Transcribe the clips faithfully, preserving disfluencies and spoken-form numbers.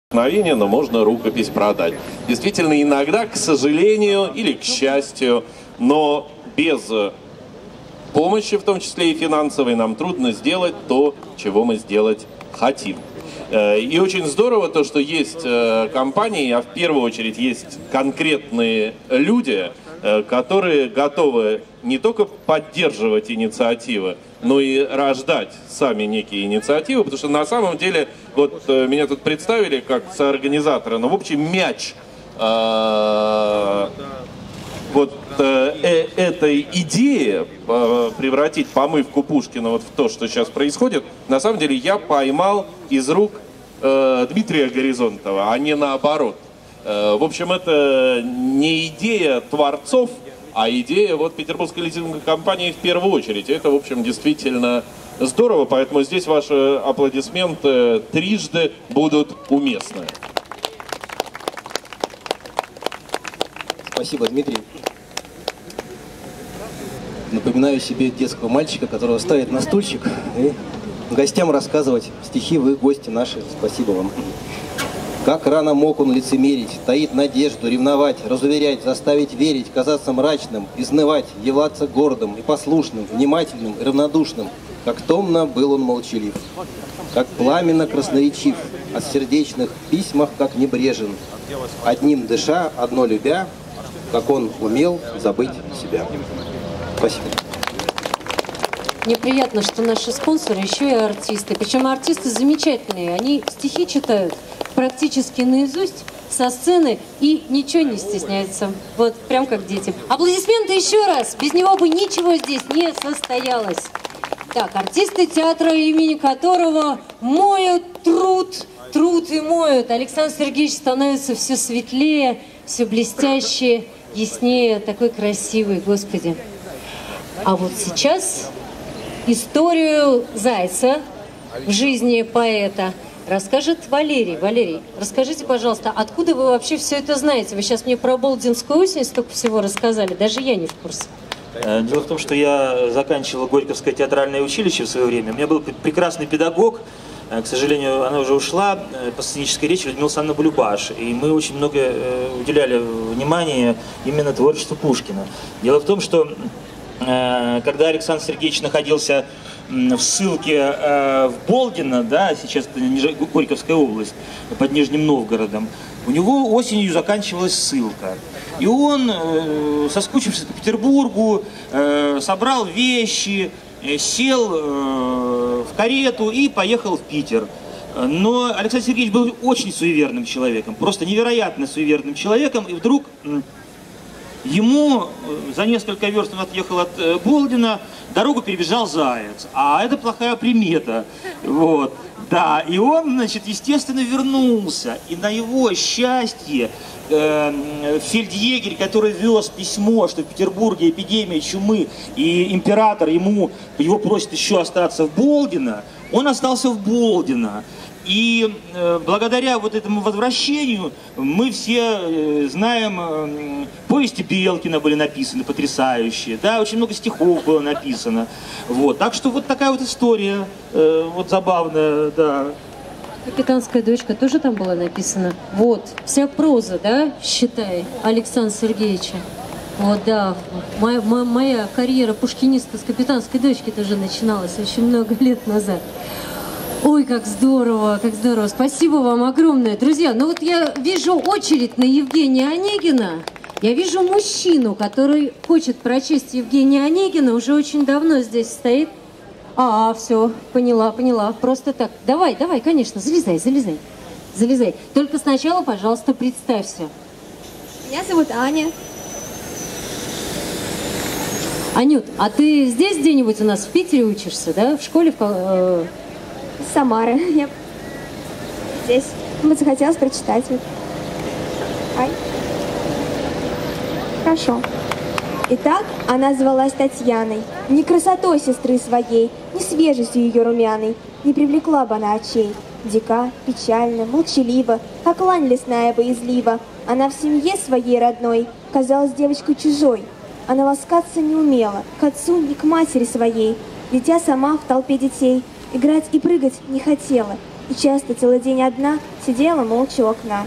но можно рукопись продать. Действительно, иногда, к сожалению или к счастью, но без помощи, в том числе и финансовой, нам трудно сделать то, чего мы сделать хотим. И очень здорово то, что есть компании, а в первую очередь есть конкретные люди, которые готовы не только поддерживать инициативы, но и рождать сами некие инициативы, потому что на самом деле, вот меня тут представили как соорганизатора, но в общем мяч э, вот э, этой идеи э, превратить помывку Пушкина вот в то, что сейчас происходит, на самом деле я поймал из рук э, Дмитрия Горизонтова, а не наоборот. Э, в общем, это не идея творцов, а идея вот петербургской лизинговой компании в первую очередь. Это, в общем, действительно здорово, поэтому здесь ваши аплодисменты трижды будут уместны. Спасибо, Дмитрий. Напоминаю себе детского мальчика, которого ставят на стульчик и гостям рассказывать стихи. Вы гости наши. Спасибо вам. Как рано мог он лицемерить, таить надежду, ревновать, разуверять, заставить верить, казаться мрачным, изнывать, являться гордым и послушным, внимательным и равнодушным. Как томно был он молчалив, как пламенно красноречив, о сердечных письмах как небрежен, одним дыша, одно любя, как он умел забыть себя. Спасибо. Мне приятно, что наши спонсоры еще и артисты. Причем артисты замечательные. Они стихи читают практически наизусть со сцены и ничего не стесняются. Вот, прям как дети. Аплодисменты еще раз. Без него бы ничего здесь не состоялось. Так, артисты театра, имени которого моют труд, труд и моют. Александр Сергеевич становится все светлее, все блестяще, яснее. Такой красивый, Господи. А вот сейчас историю Зайца в жизни поэта расскажет Валерий. Валерий, расскажите, пожалуйста, откуда вы вообще все это знаете? Вы сейчас мне про Болдинскую осень столько всего рассказали, даже я не в курсе. Дело в том, что я заканчивал Горьковское театральное училище в свое время. У меня был прекрасный педагог, к сожалению, она уже ушла, по сценической речи, Людмила Александровна Булюбаш. И мы очень много уделяли внимания именно творчеству Пушкина. Дело в том, что когда Александр Сергеевич находился в ссылке э, в Болдино, да, сейчас это Горьковская область, под Нижним Новгородом, у него осенью заканчивалась ссылка. И он, э, соскучившись по Петербургу, э, собрал вещи, э, сел э, в карету и поехал в Питер. Но Александр Сергеевич был очень суеверным человеком, просто невероятно суеверным человеком, и вдруг ему за несколько верст он отъехал от э, Болдина, дорогу перебежал заяц, а это плохая примета, вот, да, и он, значит, естественно, вернулся, и на его счастье э, фельдъегерь, который вез письмо, что в Петербурге эпидемия чумы, и император ему, его просит еще остаться в Болдино, он остался в Болдино. И э, благодаря вот этому возвращению мы все э, знаем, э, повести Белкина были написаны потрясающие, да, очень много стихов было написано. Вот. Так что вот такая вот история, э, вот забавная, да. «Капитанская дочка» тоже там была написана. Вот, вся проза, да, считай, Александра Сергеевича. Вот, да, моя, моя карьера пушкиниста с «Капитанской дочки» тоже начиналась очень много лет назад. Ой, как здорово, как здорово. Спасибо вам огромное. Друзья, ну вот я вижу очередь на Евгения Онегина. Я вижу мужчину, который хочет прочесть Евгения Онегина, уже очень давно здесь стоит. А, все, поняла, поняла. Просто так. Давай, давай, конечно, залезай, залезай. Залезай. Только сначала, пожалуйста, представься. Меня зовут Аня. Анют, а ты здесь где-нибудь у нас в Питере учишься, да? В школе? В... Самара. Я здесь. Мне захотелось прочитать. Ай. Хорошо. Итак, она звалась Татьяной. Ни красотой сестры своей, ни свежестью ее румяной не привлекла бы она очей. Дика, печальна, молчалива, как лань лесная боязлива. Она в семье своей родной казалась девочкой чужой. Она ласкаться не умела, к отцу, ни к матери своей. Дитя сама в толпе детей играть и прыгать не хотела. И часто целый день одна сидела молча у окна.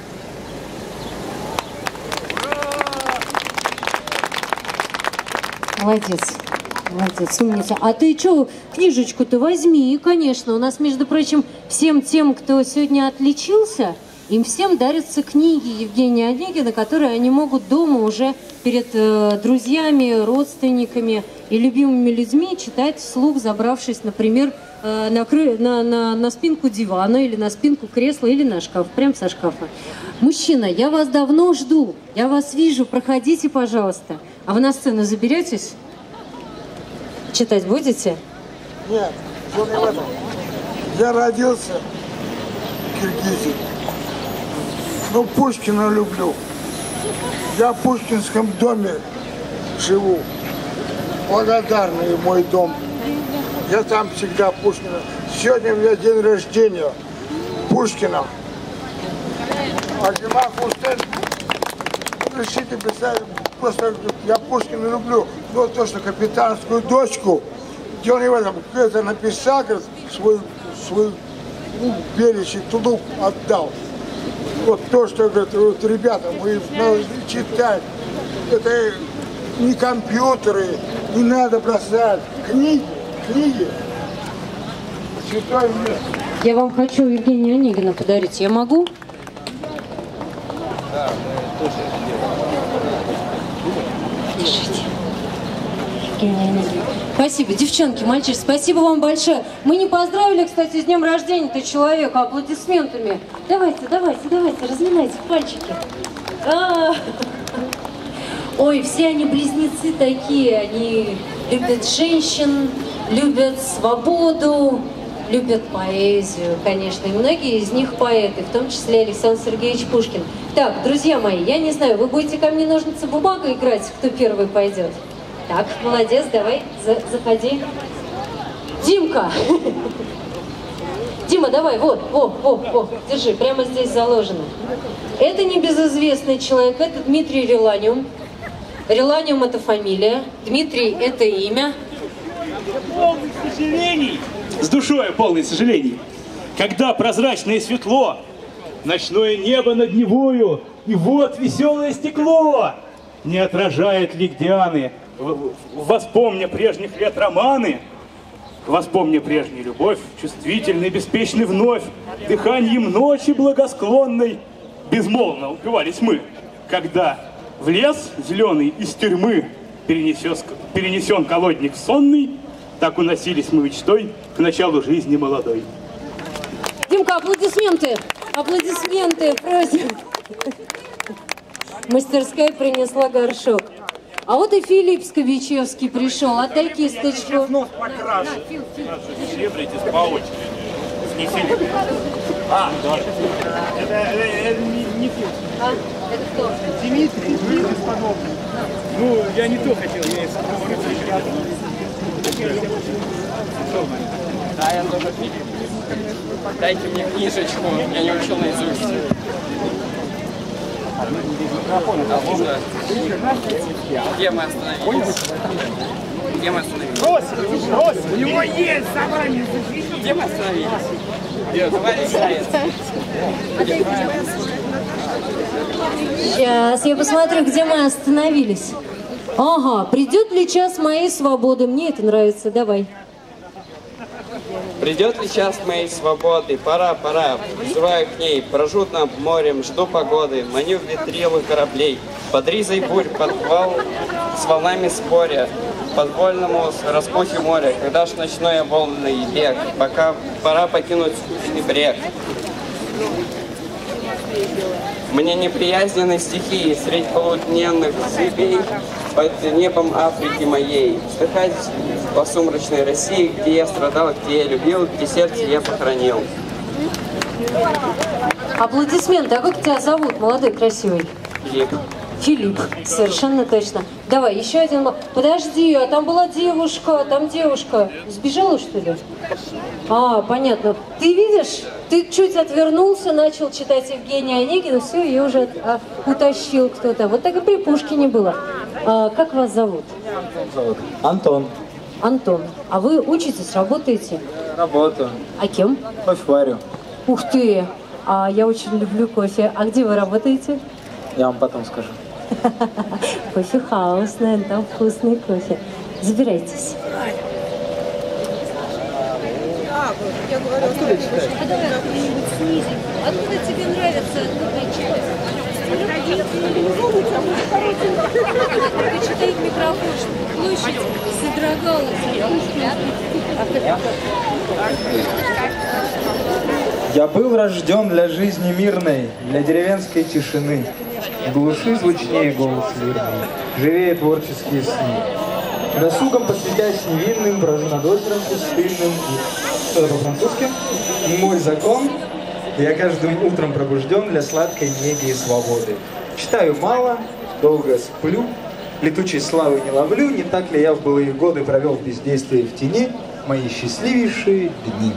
Молодец. Молодец, умница. А ты что, книжечку-то возьми, конечно. У нас, между прочим, всем тем, кто сегодня отличился, им всем дарятся книги Евгения Онегина, которые они могут дома уже перед э, друзьями, родственниками и любимыми людьми читать вслух, забравшись, например, э, на, кры... на, на, на спинку дивана или на спинку кресла или на шкаф, прям со шкафа. Мужчина, я вас давно жду, я вас вижу, проходите, пожалуйста. А вы на сцену заберетесь? Читать будете? Нет, дело не в этом. Я родился в Киргизии, но Пушкина люблю. Я в Пушкинском доме живу. Благодарный мой дом. Я там всегда Пушкина. Сегодня у меня день рождения Пушкина. А зима Хустель, решите писать, просто я Пушкина люблю. Но то, что капитанскую дочку, где он в этом, это написал, говорит, свой, свой ну, перечень тулуп отдал. Вот то, что, говорит, вот, ребята, мы надо читать. Это не компьютеры, не надо бросать. Книги, книги. Читаем. Я вам хочу Евгения Онегина подарить. Я могу? Да, мы тоже Держите. Евгения Онегина. Спасибо, девчонки, мальчики, спасибо вам большое. Мы не поздравили, кстати, с днем рождения-то человека аплодисментами. Давайте, давайте, давайте, разминайте пальчики. А-а-а. Ой, все они близнецы такие, они любят женщин, любят свободу, любят поэзию, конечно. И многие из них поэты, в том числе Александр Сергеевич Пушкин. Так, друзья мои, я не знаю, вы будете камни, ножницы, бумага играть, кто первый пойдет? Так, молодец, давай, за, заходи. Димка! Дима, давай, вот, вот, вот, вот, держи, прямо здесь заложено. Это небезызвестный человек, это Дмитрий Реланиум. Реланиум – это фамилия, Дмитрий – это имя. Полный сожалений, с душой полный сожалений, когда прозрачное и светло, ночное небо над Невою, и вот веселое стекло не отражает лик Дианы. Воспомня прежних лет романы, воспомня прежнюю любовь, чувствительной, беспечной вновь, дыханием ночи благосклонной, безмолвно упивались мы, когда в лес зеленый из тюрьмы перенесен, перенесен колодник сонный, так уносились мы мечтой к началу жизни молодой. Димка, аплодисменты! Аплодисменты! Просим! Мастерская принесла горшок. А вот и Филипп Скобичевский пришел. Отдай кисточку. Нос покрашу. Серебритесь по очереди. Не Филипп. А, это, это, это не, не Филипп. А, это кто? Дмитрий, Дмитрий Сподобный. Ну, я не то хотел, я из Да, я тоже Филипп. Дайте мне книжечку, я не учил наизусть. А можно? Где мы остановились? Где мы остановились? Брось, брось! У него есть собрание! Где мы остановились? Где? Товарищ Заяц. Сейчас я посмотрю, где мы остановились. Ага, придет ли час моей свободы? Мне это нравится, давай. Придет ли час моей свободы? Пора, пора, взываю к ней. Прожут над морем, жду погоды, маню в ветрилы кораблей. Под ризой бурь, под вал, с волнами споря, под вольному распутью моря. Когда ж ночной волны бег, пока пора покинуть скучный брег. Мне неприязненны стихии средь полудневных зыбей под небом Африки моей. Вздыхать по сумрачной России, где я страдал, где я любил, где сердце я похоронил. Аплодисменты. А как тебя зовут, молодой, красивый? Филипп. Филипп, совершенно точно. Давай, еще один. Подожди, а там была девушка, там девушка. Сбежала, что ли? А, понятно. Ты видишь, ты чуть отвернулся, начал читать Евгения Онегина, все, ее уже а, утащил кто-то. Вот так и при Пушкине было. А, как вас зовут? Зовут Антон. Антон. А вы учитесь, работаете? Работаю. А кем? Кофе варю. Ух ты! А я очень люблю кофе. А где вы работаете? Я вам потом скажу. Кофе-хаус, наверное, там вкусный кофе. Забирайтесь. Я говорю, откуда тебе нравится? Почитай микрофон, площадь содрогалась. Я был рожден для жизни мирной, для деревенской тишины. В глуши звучнее голос лирный, живее творческие сны. Досугом посвятясь невинным, брожу над озером пустынным. Что это по-французски? Мой закон. Я каждым утром пробужден для сладкой неги и свободы. Читаю мало, долго сплю, летучей славы не ловлю. Не так ли я в былые годы провел в бездействии в тени мои счастливейшие дни?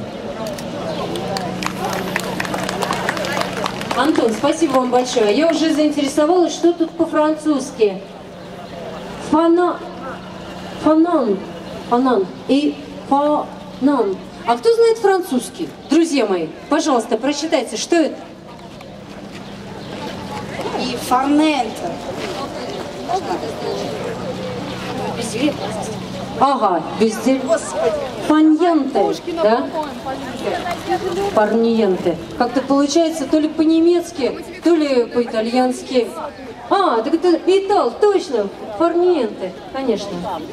Антон, спасибо вам большое. Я уже заинтересовалась, что тут по-французски. Фана... Фанан. Фанан. И фанан. А кто знает французский? Друзья мои, пожалуйста, прочитайте, что это? И фарнент. Ага, везде. Фаньенте, да? Парниенте. Как-то получается то ли по-немецки, то ли по-итальянски. А, так это итал, точно. Фарниенте, конечно.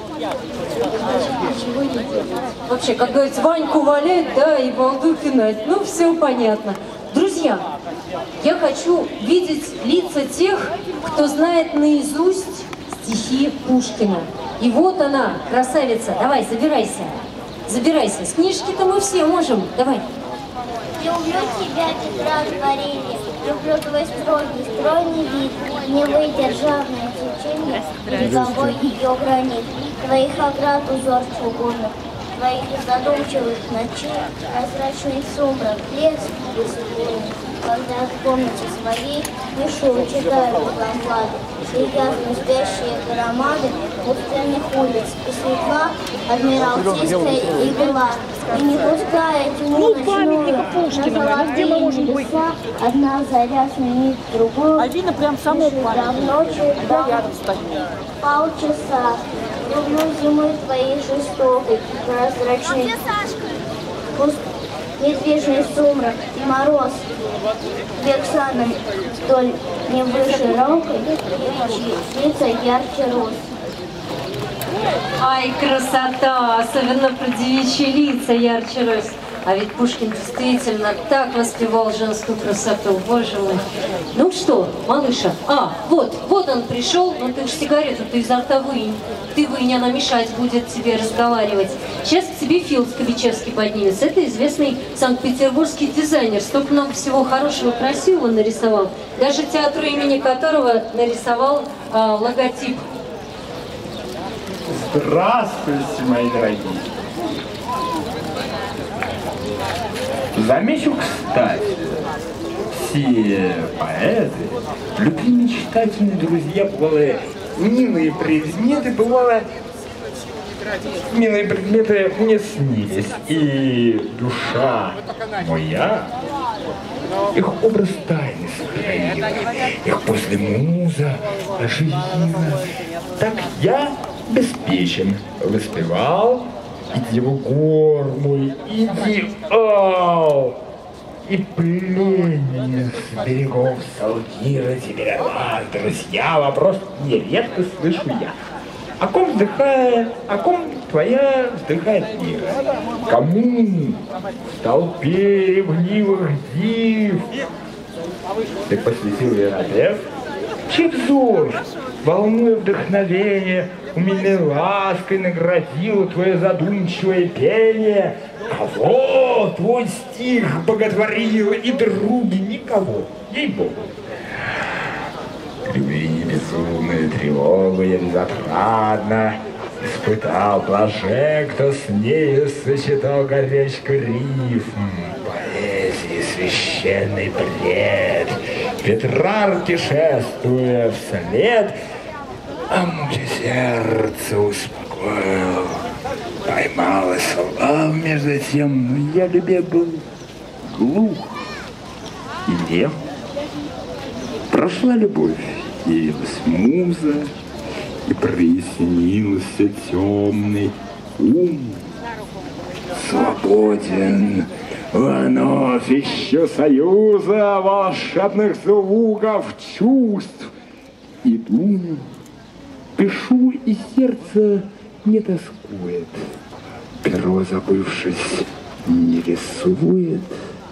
Вообще, как говорится, Ваньку валять, да, и балду пинать. Ну, все понятно. Друзья, я хочу видеть лица тех, кто знает наизусть стихи Пушкина. И вот она, красавица. Давай, забирайся. Забирайся. С книжки-то мы все можем. Давай. Люблю тебя, Петра, творение, люблю твой строгий, стройный вид, не выдержавное течение, вековой ее гранит, твоих оград узор чугунных, твоих задумчивых ночей, прозрачный сумрак, лес бесспорный. Когда в комнате своей пишу, читаю по лампаду, следят спящие громады пустынных улиц, и светла адмиралтейская игла, и не пуская тьму ночную, на золотые небеса, одна заря сменит другую, Альбина прям самая в ночи полчаса, люблю зимы твоей жестокой, прозрачной, недвижный сумрак и мороз, Вексаном столь не выше рокой, лица ярче роз. Ай, красота! Особенно про девичьи лица ярче роз. А ведь Пушкин действительно так воспевал женскую красоту, боже мой. Ну что, малыша, а, вот, вот он пришел, но ты уж сигарету-то изо рта вынь. Ты вынь, она мешать будет тебе разговаривать. Сейчас к тебе Фил Скобичевский поднимется. Это известный санкт-петербургский дизайнер. Столько много всего хорошего, красивого нарисовал. Даже театру, имени которого нарисовал а, логотип. Здравствуйте, мои дорогие. Замечу, кстати, все поэты, любви мечтательные друзья, бывало, милые предметы, бывало, милые предметы мне снились, и душа моя их образ тайны сохранила, их после муза оживила. Так я беспечен воспевал идеал мой, идеал, и пленение с берегов Салгира теперь от вас, друзья, вопрос нередко слышу я. О ком вздыхая, о ком твоя вздыхает мир? Кому в толпе ревнивых див ты посвятил я напев? Чей взор, волнуя вдохновение, умильной лаской наградило твое задумчивое пение? Кого твой стих боготворил, и други никого, ей-богу. Любви безумная тревога я безотрадно испытал блаже, кто с нею сочетал горячку рифм, поэзии священный бред. Петрарке шествуя вслед, а муки сердце успокоил, поймал и слав между тем, но я любе был глух. И лев. Прошла любовь, явилась муза, и прояснился темный ум. Свободен, вновь ищу союза волшебных звуков чувств. И думаю, пишу, и сердце не тоскует. Перо, забывшись, не рисует.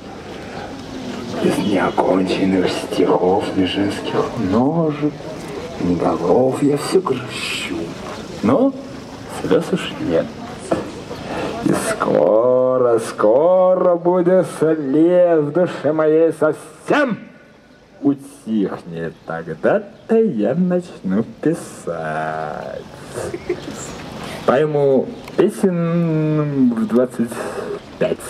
Из неоконченных стихов, ни женских ножек, ни голов я все грущу. Но слез уж нет. И скоро, скоро будет слез в душе моей совсем утихнет. Тогда-то я начну писать. Пойму песен в двадцать пять.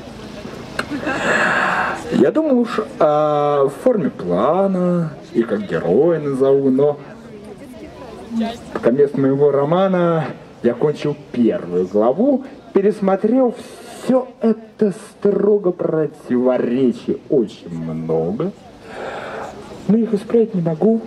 Я думаю уж о форме плана и как героя назову, но под конец моего романа я кончил первую главу, пересмотрел все это строго противоречий очень много, но их исправить не могу.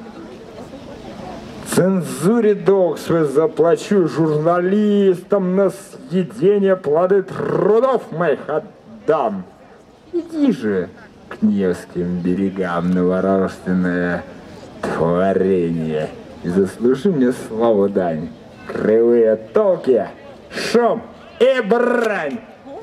Цензуре долг свой заплачу, журналистам на съедение плоды трудов моих отдам. Иди же к Невским берегам, новорожденное творение, и заслужи мне славу дань, кривые толки, шум и брань.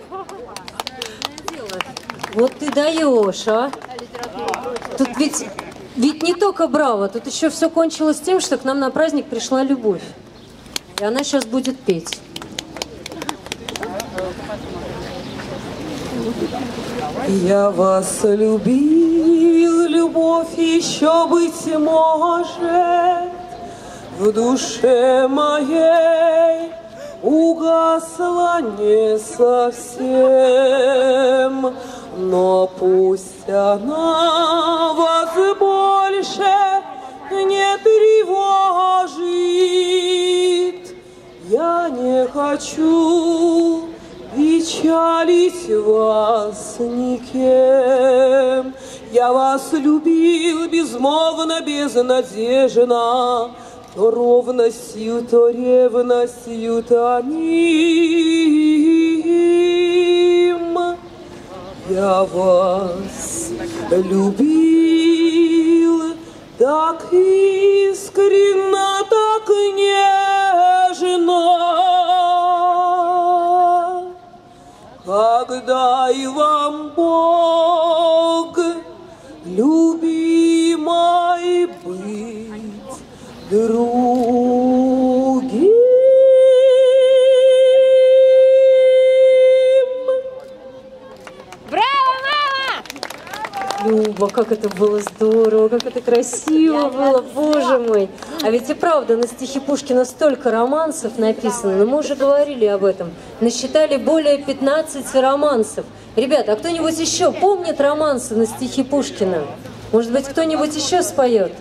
Вот ты даешь, а? Тут ведь, ведь не только браво, тут еще все кончилось тем, что к нам на праздник пришла любовь. И она сейчас будет петь. Я вас любил, любовь еще, быть может, в душе моей угасла не совсем, но пусть она вас больше не тревожит. Я не хочу печалить вас никем. Я вас любил безмолвно, безнадежно, то ровностью, то ревностью томим. Я вас любил так искренно, так нежно, когда и вам Бог, любимой, быть другим. Браво, мама! Люба, как это было здорово, как это красиво было, боже мой. А ведь и правда, на стихи Пушкина столько романсов написано, но мы уже говорили об этом. Насчитали более пятнадцати романсов. Ребята, а кто-нибудь еще помнит романсы на стихи Пушкина? Может быть, кто-нибудь еще споет?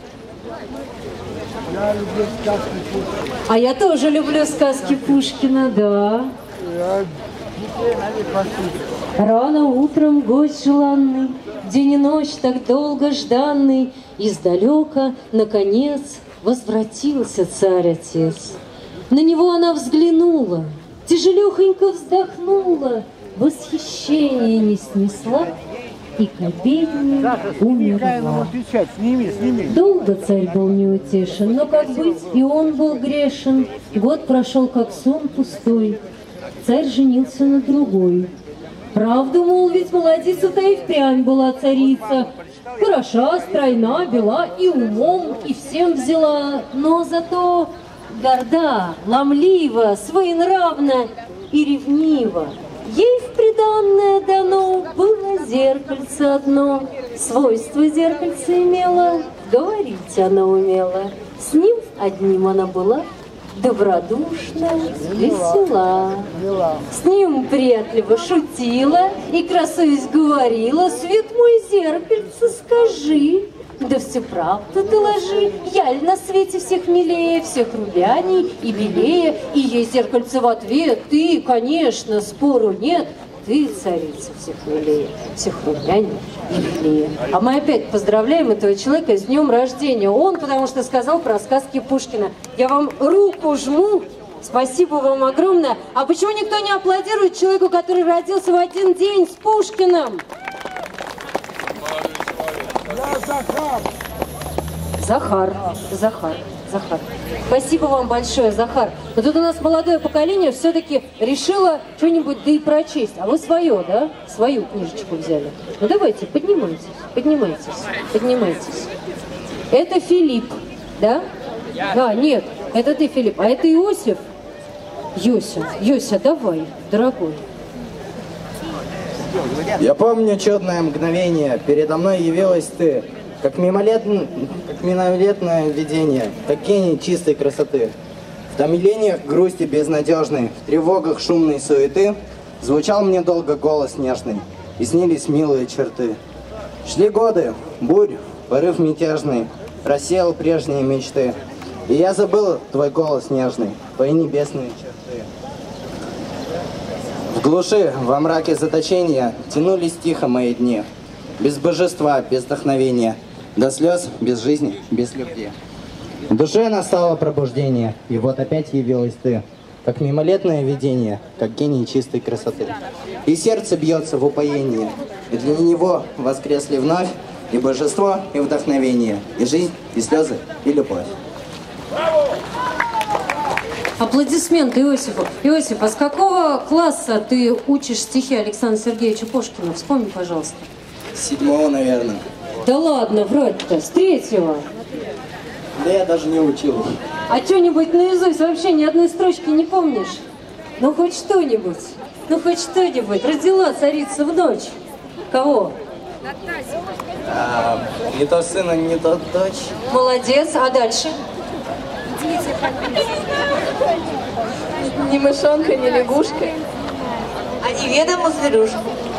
Я люблю сказки Пушкина. А я тоже люблю сказки Пушкина, да. Я детей надо послушать. Рано утром гость желанный, день и ночь так долго жданный, издалека, наконец, возвратился царь-отец. На него она взглянула, тяжелехонько вздохнула, восхищение не снесла и к обедне умерла. Сними, сними. Долго царь был неутешен, но как быть, и он был грешен. Год прошел, как сон пустой. Царь женился на другой. Правду, мол, ведь молодица-то и впрямь была царица. Хороша, стройна, бела и умом, и всем взяла. Но зато горда, ломлива, своенравна и ревнива. Ей в приданное дано было зеркальце одно. Свойство зеркальце имело, говорить она умела. С ним одним она была добродушна, весела. С ним приятливо шутила и, красуясь, говорила: свет мой, зеркальце, скажи, да всю правду доложи, яль на свете всех милее, всех румяней и белее. И ей зеркальце в ответ: ты, конечно, спору нет, ты, царица, всех милее, всех румяней и белее. А мы опять поздравляем этого человека с днем рождения. Он, потому что сказал про сказки Пушкина. Я вам руку жму. Спасибо вам огромное. А почему никто не аплодирует человеку, который родился в один день с Пушкиным? Захар. Захар. Захар. Захар. Спасибо вам большое, Захар. Но тут у нас молодое поколение все-таки решило что-нибудь да и прочесть. А вы свое, да? Свою книжечку взяли. Ну давайте, поднимайтесь, поднимайтесь, поднимайтесь. Это Филипп, да? А, нет, это ты, Филипп. А это Иосиф? Йося, Йося, давай, дорогой. Я помню чудное мгновение, передо мной явилась ты, как мимолетное, как мимолетное видение, как гений чистой красоты. В томлениях грусти безнадежной, в тревогах шумной суеты звучал мне долго голос нежный, и снились милые черты. Шли годы, бурь, порыв мятежный, рассеял прежние мечты, и я забыл твой голос нежный, твои небесные черты. В глуши, во мраке заточения тянулись тихо мои дни, без божества, без вдохновения, до слез, без жизни, без любви. В душе настало пробуждение, и вот опять явилась ты, как мимолетное видение, как гений чистой красоты. И сердце бьется в упоении, и для него воскресли вновь и божество, и вдохновение, и жизнь, и слезы, и любовь. Аплодисменты Иосифу. Иосиф, а с какого класса ты учишь стихи Александра Сергеевича Пушкина? Вспомни, пожалуйста. С седьмого, наверное. Да ладно, врать-то, с третьего. Да я даже не учил. А что-нибудь наизусть вообще ни одной строчки не помнишь? Ну хоть что-нибудь, ну хоть что-нибудь. Родила царица в ночь. Кого? А, не то сына, не то дочь. Молодец, а дальше? Ни мышонка, ни лягушка, а неведому зверушку.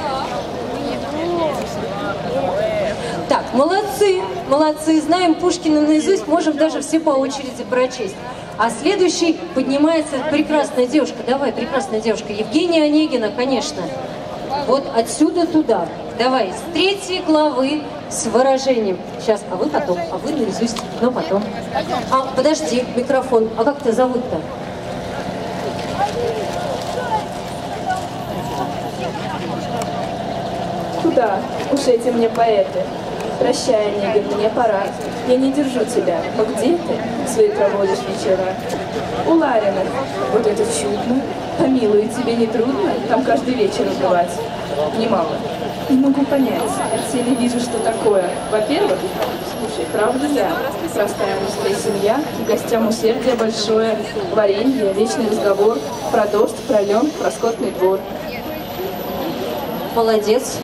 Так, молодцы, молодцы. Знаем Пушкина наизусть, можем даже все по очереди прочесть. А следующий поднимается прекрасная девушка. Давай, прекрасная девушка. Евгения Онегина, конечно. Вот отсюда туда. Давай, с третьей главы с выражением. Сейчас, а вы потом, а вы наизусть, но потом. А, подожди, микрофон. А как тебя зовут-то? Куда? Уж эти мне поэты. Прощай, Онегин, мне пора. Я не держу тебя. Но где ты свои проводишь вечера? У Лариных. Вот это чудно. Помилуй, тебе не трудно там каждый вечер бывать? Немало. Не могу понять. От теле вижу, что такое. Во-первых, слушай, правда, да. Простая русская семья, гостям усердие большое, варенье, вечный разговор про дождь, про лен, про скотный двор. Молодец.